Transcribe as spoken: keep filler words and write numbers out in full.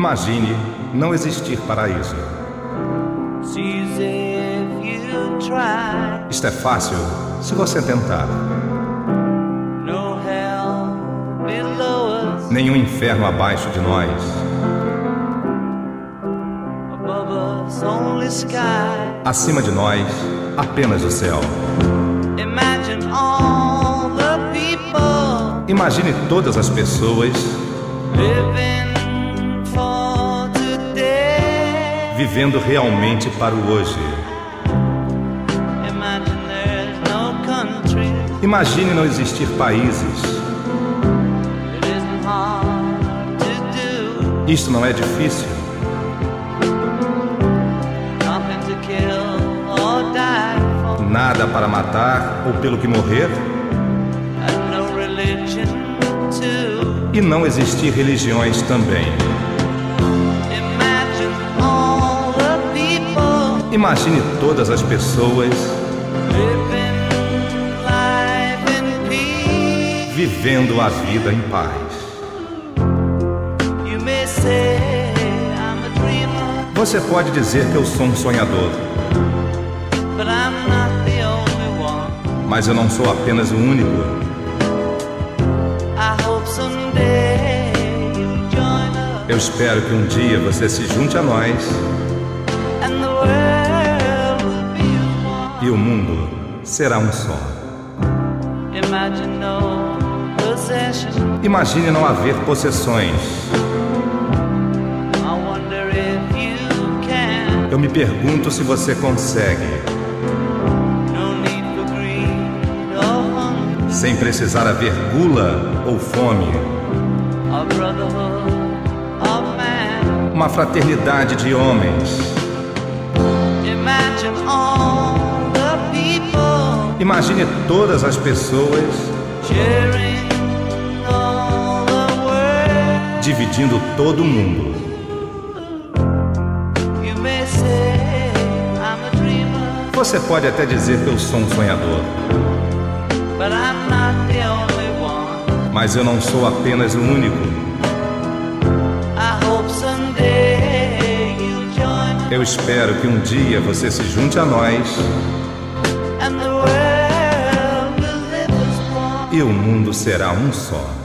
Imagine não existir paraíso. Isto é fácil se você tentar. Nenhum inferno abaixo de nós. Acima de nós, apenas o céu. Imagine todas as pessoas vivendo realmente para o hoje. Imagine não existir países. Isto não é difícil. Nada para matar ou pelo que morrer. E não existir religiões também. Imagine todas as pessoas vivendo a vida em paz. Você pode dizer que eu sou um sonhador, mas eu não sou apenas o único. Eu espero que um dia você se junte a nós e o mundo será um só. Imagine não haver possessões. Eu me pergunto se você consegue, sem precisar haver gula ou fome. Uma fraternidade de homens. Imagine todas as pessoas dividindo todo o mundo. Você pode até dizer que eu sou um sonhador, mas eu não sou apenas o único. Eu espero que um dia você se junte a nós e o mundo será um só.